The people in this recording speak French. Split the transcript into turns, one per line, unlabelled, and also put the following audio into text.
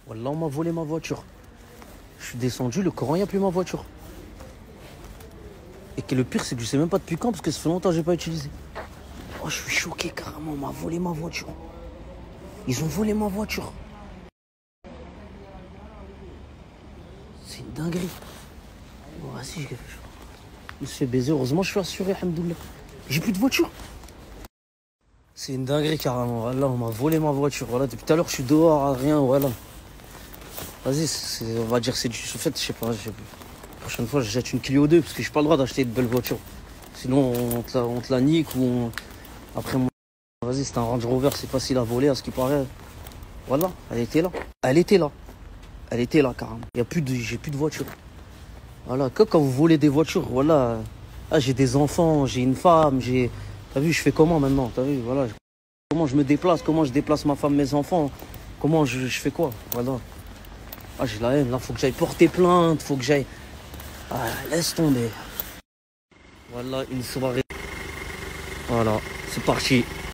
Wallah, on m'a volé ma voiture. Je suis descendu, le Coran, il n'y a plus ma voiture. Et que le pire, c'est que je sais même pas depuis quand, parce que ça fait longtemps que je n'ai pas utilisé. Oh, je suis choqué carrément, on m'a volé ma voiture. Ils ont volé ma voiture. C'est une dinguerie. Bon, vas-y, je me suis fait baiser. Heureusement, je suis assuré, alhamdoulilah. J'ai plus de voiture. C'est une dinguerie carrément. Voilà, on m'a volé ma voiture. Voilà, depuis tout à l'heure, je suis dehors à rien. Voilà. Vas-y, on va dire c'est du. En fait, je sais pas. La prochaine fois, je jette une Clio 2 parce que j'ai pas le droit d'acheter de belles voitures. Sinon, on te la nique ou après, vas-y, c'est un Range Rover, c'est facile à voler à ce qui paraît. Voilà, elle était là. Elle était là. Elle était là carrément. J'ai plus de voiture. Voilà, que quand vous volez des voitures, voilà. Ah, j'ai des enfants, j'ai une femme, j'ai. T'as vu, je fais comment maintenant? T'as vu, voilà. Comment je me déplace, comment je déplace ma femme, mes enfants, comment je fais quoi? Voilà. Ah, j'ai la haine, là, faut que j'aille porter plainte, faut que j'aille. Ah, laisse tomber. Voilà, une soirée. Voilà, c'est parti.